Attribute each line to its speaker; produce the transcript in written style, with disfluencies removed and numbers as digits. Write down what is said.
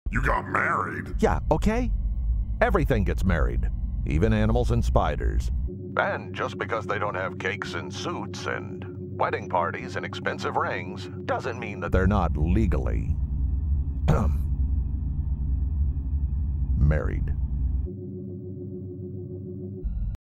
Speaker 1: You got married?
Speaker 2: Yeah, okay? Everything gets married, even animals and spiders. And just because they don't have cakes and suits and wedding parties and expensive rings doesn't mean that they're not legally married.